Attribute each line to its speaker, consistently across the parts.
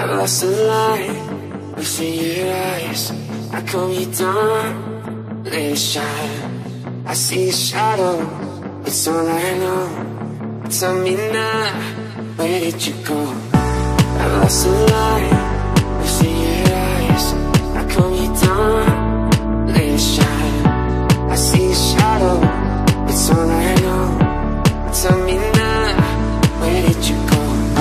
Speaker 1: I've lost the light within your eyes. I calm you down, let it shine. I see a shadow, it's all I know. Tell me now, where did you go? I've lost the light within your eyes. I calm you down, let it shine. I see a shadow, it's all I know. Tell me now, where did you go?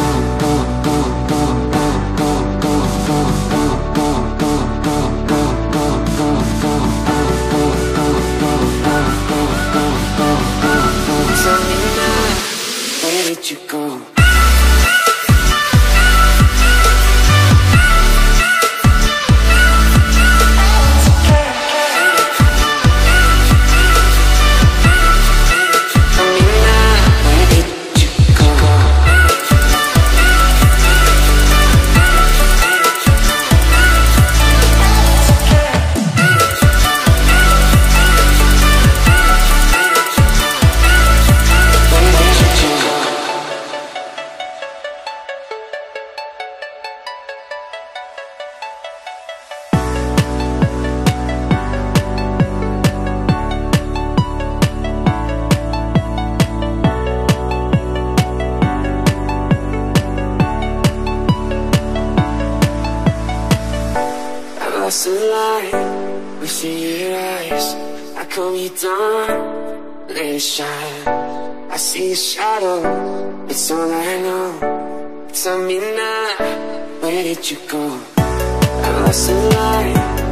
Speaker 1: Tell me now, where did you go? Lost the light within your eyes. I calm you down, let it shine. I see a shadow, it's all I know. Tell me now, where did you go? I've lost the light